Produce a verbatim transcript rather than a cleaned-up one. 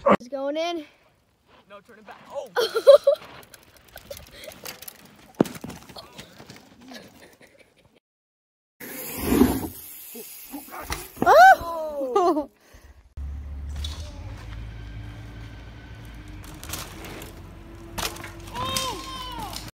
It's going in. No, turn it back. Oh!